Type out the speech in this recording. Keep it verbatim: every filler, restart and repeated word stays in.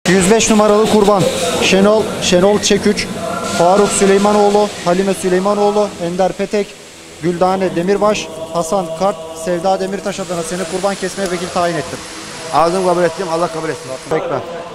yüz beş numaralı kurban Şenol Şenol Çeküç, Faruk Süleymanoğlu, Halime Süleymanoğlu, Ender Petek, Güldane Demirbaş, Hasan Kart, Sevda Demirtaş adına seni kurban kesmeye vekil tayin ettim. Ağzım kabul ettim, Allah kabul etsin. Bekle.